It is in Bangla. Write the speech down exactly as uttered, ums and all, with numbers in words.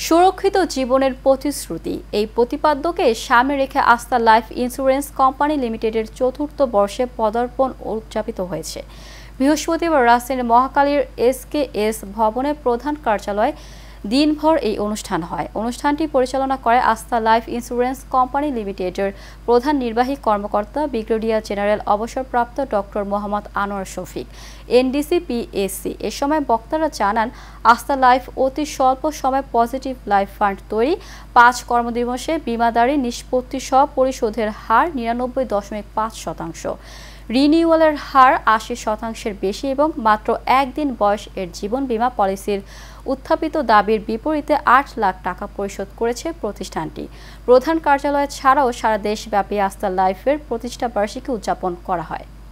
সুরক্ষিত জীবনের প্রতিশ্রুতি এই প্রতিপাদ্যকে সামনে রেখে আস্থা লাইফ ইন্স্যুরেন্স কোম্পানি লিমিটেডের চতুর্থ বর্ষে পদার্পণ উদযাপিত হয়েছে। বৃহস্পতিবার রাজধানীর মহাখালীর এসকেএস ভবনের প্রধান কার্যালয়ে দিনভর এই অনুষ্ঠান হয়। অনুষ্ঠানটি পরিচালনা করে আস্থা লাইফ ইন্স্যুরেন্স কোম্পানি লিমিটেডের প্রধান নির্বাহী কর্মকর্তা ব্রিগেডিয়ার জেনারেল অবসরপ্রাপ্ত doctor Mohammad Anwar Shafiq NDC PSC. এ সময় বক্তারা জানান, আস্থা লাইফ অতি স্বল্প সময় পজিটিভ লাইফ ফান্ড তৈরি, পাঁচ কর্মদিবসে বিমাদারি নিষ্পত্তি সহ পরিশোধের হার নিরানব্বই দশমিক পাঁচ শতাংশ, রিনিউয়ালের হার আশি শতাংশের বেশি এবং মাত্র একদিন বয়স এর জীবন বীমা পলিসির উত্থাপিত দাবির বিপরীতে আট লাখ টাকা পরিশোধ করেছে প্রতিষ্ঠানটি। প্রধান কার্যালয় ছাড়াও সারা দেশব্যাপী আস্থা লাইফের প্রতিষ্ঠা বার্ষিকী উদযাপন করা হয়।